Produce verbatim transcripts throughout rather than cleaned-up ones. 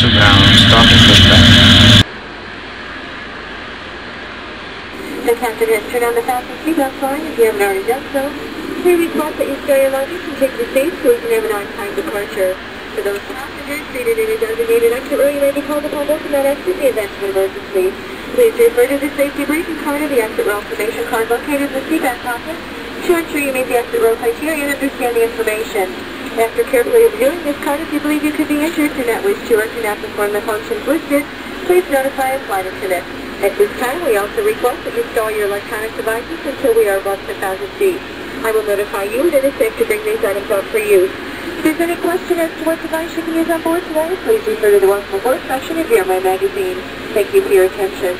to ground, starting pushback. The captain has turned on the fasten seatbelt sign if you haven't already done so. We request that you store your luggage and take the seat so we can have an on-time departure. For those passengers seated in a designated exit row, you may be called upon to open that exit in the event of an emergency. Please refer to the safety briefing card or the exit row information card located in the seatback pocket to ensure you meet the exit row criteria and understand the information. After carefully reviewing this card, if you believe you could be injured, do not wish to, or cannot perform the functions listed, please notify a flight attendant. At this time, we also request that you install your electronic devices until we are above ten thousand feet. I will notify you that it is safe to bring these items out for use. If there's any question as to what device you can use on board today, please refer to the Work for Work section of your My Magazine. Thank you for your attention.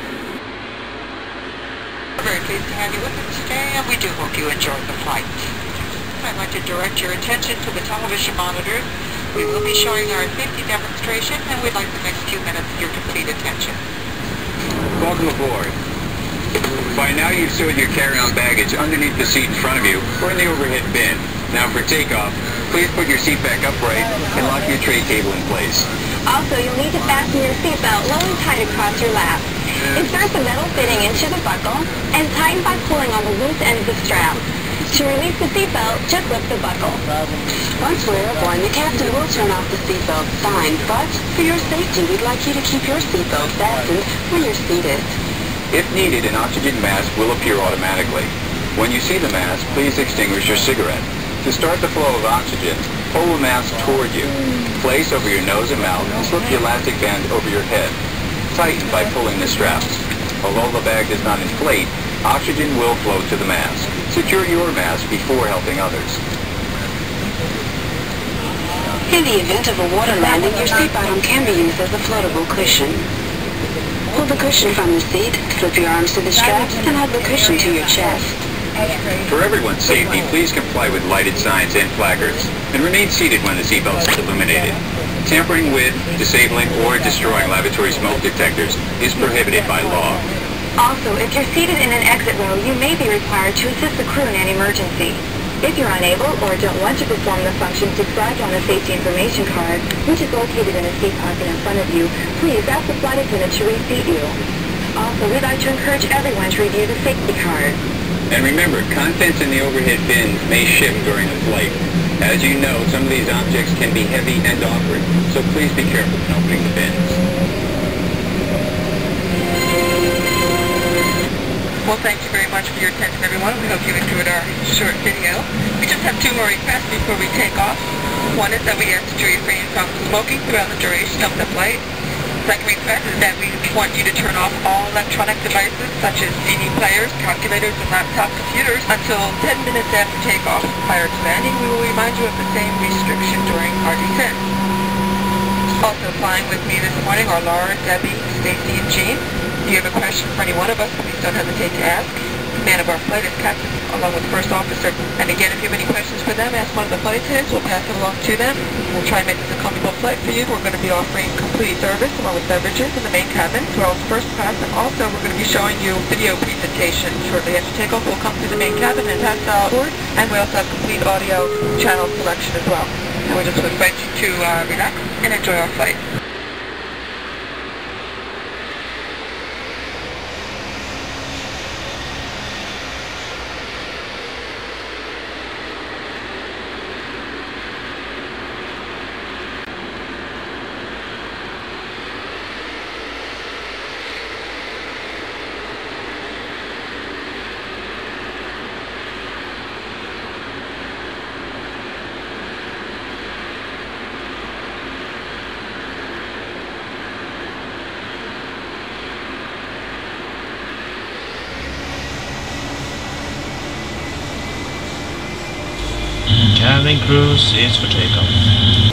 We're very pleased to have you with us today, and we do hope you enjoyed the flight. I'd like to direct your attention to the television monitors. We will be showing our safety demonstration, and we'd like the next few minutes your complete attention. Welcome aboard. By now you've stored your carry-on baggage underneath the seat in front of you or in the overhead bin. Now for takeoff, please put your seat back upright and lock your tray table in place. Also, you'll need to fasten your seatbelt low and tight across your lap. Insert the metal fitting into the buckle and tighten by pulling on the loose end of the strap. To release the seatbelt, just lift the buckle. Once we're airborne, the captain will turn off the seatbelt sign, but for your safety, we'd like you to keep your seatbelt fastened when you're seated. If needed, an oxygen mask will appear automatically. When you see the mask, please extinguish your cigarette. To start the flow of oxygen, pull the mask toward you. Place over your nose and mouth and slip the elastic band over your head. Tighten by pulling the straps. Although the bag does not inflate, oxygen will flow to the mask. Secure your mask before helping others. In the event of a water landing, your seat bottom can be used as a floatable cushion. Pull the cushion from the seat, slip your arms to the straps, and hold the cushion to your chest. For everyone's safety, please comply with lighted signs and placards, and remain seated when the seatbelt is illuminated. Tampering with, disabling, or destroying lavatory smoke detectors is prohibited by law. Also, if you're seated in an exit row, you may be required to assist the crew in an emergency. If you're unable or don't want to perform the functions described on the safety information card, which is located in a seat pocket in front of you, please ask the flight attendant to reseat you. Also, we'd like to encourage everyone to review the safety card. And remember, contents in the overhead bins may shift during the flight. As you know, some of these objects can be heavy and awkward, so please be careful when opening the bins. Well, thank you very much for your attention, everyone. We hope you enjoyed our short video. We just have two more requests before we take off. One is that we ask that you refrain from smoking throughout the duration of the flight. Second request is that we want you to turn off all electronic devices such as C D players, calculators, and laptop computers until ten minutes after takeoff. Prior to landing, we will remind you of the same restriction during our descent. Also flying with me this morning are Laura, Debbie, Stacy, and Jean. If you have a question for any one of us, please don't hesitate to ask. Command of our flight is Captain, along with the First Officer. And again, if you have any questions for them, ask one of the flight attendants. We'll pass it along to them. We'll try and make this a comfortable flight for you. We're going to be offering complete service along with beverages in the main cabin, as well as first class. And also, we're going to be showing you video presentation shortly after takeoff. We'll come through the main cabin and pass out board. And we also have complete audio channel selection as well. And we just invite you to uh, relax and enjoy our flight. Cabin crew is for takeoff.